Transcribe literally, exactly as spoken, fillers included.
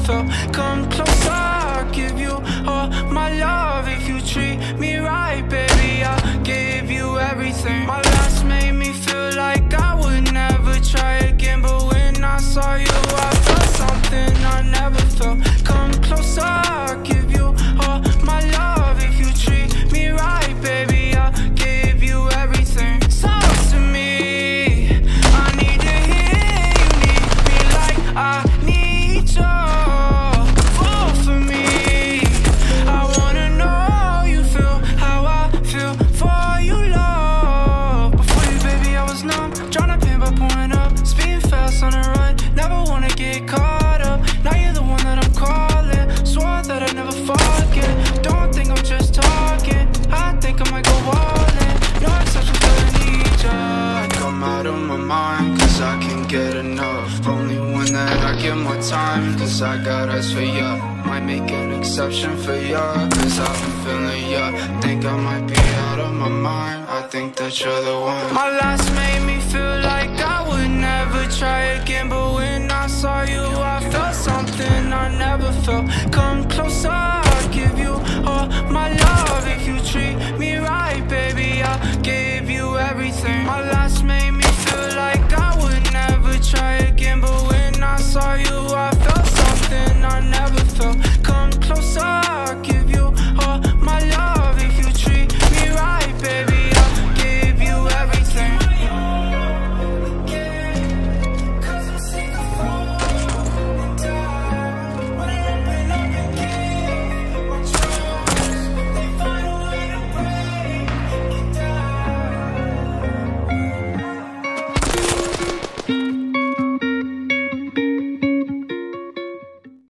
felt. Come closer, I'll give you all my love. If you treat me right, baby, I'll give you everything. My last made me feel like I would never try again, but when I saw you, I felt something I never felt. Come closer, I'll give you all my love. If you treat me right, baby, I'll give you everything. So to me, I need to hear you need me like I need you. Fall for me, I wanna know you feel how I feel for you, love. Before you, baby, I was numb, tryna pin by pulling up, speeding fast on the run, never wanna get caught up. Now you're the one that I'm calling, swore that I'd never forget. Don't think I'm just talking, I think I might go all in. No exception till I need ya. I come out of my mind, cause I can't get enough. Only one that I give more time, cause I got eyes for ya. Might make an exception for ya, cause I've been feeling ya. Think I might be out of my mind, I think that you're the one. My last made me feel like I would never try again, but when I saw you, I felt something I never felt. Come closer, I'll give you all my love.